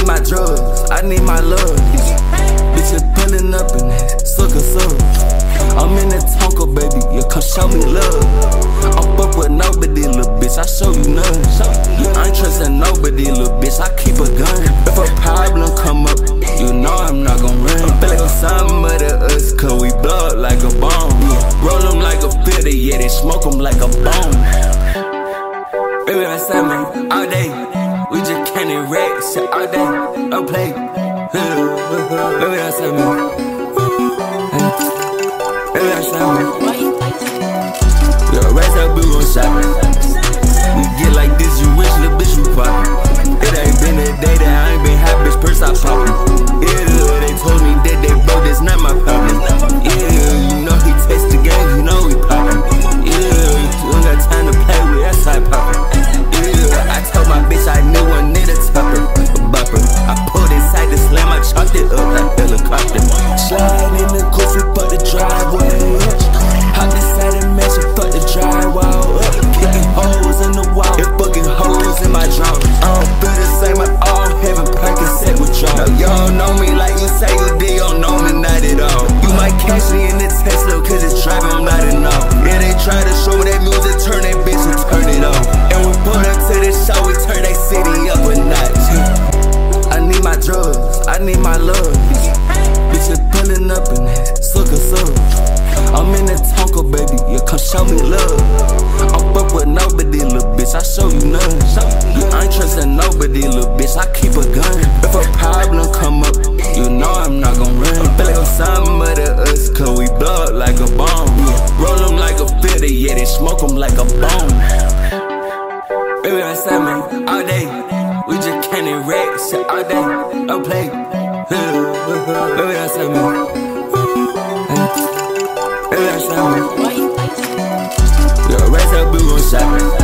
need my drugs, I need my love. Bitches pulling up in that sucker sub. I'm in that Tonka, baby, yeah, come show me love. I'm fuck with nobody, little bitch, I show you none. I ain't trusting nobody, little bitch, I keep a gun. If a problem come up, you know I'm not gon' run. Feel like I'm some of the us, cause we blow up like a bomb. Roll them like a filter, yeah, they smoke them like a bomb. Baby, that's me all day. We just candy racks shit all day. Don't play. Baby, that's me. Baby, that's me. Yo, raise up, we gon' shop. We get like this, you wish, little bitch, you poppin'. It ain't been a day that I ain't been happy, bitch, purse I poppin'. Yeah, they told me that they broke, that's not my problem. Yeah, you know he takes the game, you know we poppin'. Yeah, you ain't got time to play with, that's how I poppin'. I told my bitch I knew one need a topper, a bopper. I pulled inside the slam, I chopped it up like helicopter. Slide in the goofy, put the driveway up. Hop inside the mansion, put the drywall up. Kicking holes in the wall, and fucking holes in my drawers. I don't feel the same, I all having Percocet withdrawal. Now you don't know me like you say you did, you don't know me not at all. You might catch me in the Tesla, cause it's driving, I'm not enough. Yeah, they try to show me that music, turn that bitch and turn it off. And we pull up to the show, we turn that city up a notch. I need my drugs, I need my love. Bitches pulling up in that sucker sub. I'm in that Tonka, baby, yeah, come show me love. I'm fuck with nobody, little bitch, I show you none. I ain't trusting nobody, little bitch, I keep a gun. If a problem come up, you know I'm not gon' run. Feel like I'm some of the us, cause we blow up like a bomb. Roll them like a filter, yeah, they smoke them like a bomb. Baby, that's me all day. We just candy racks shit all day. Don't play. Baby, that's me. Baby, that's me. Yo, raise up, we gon' shop.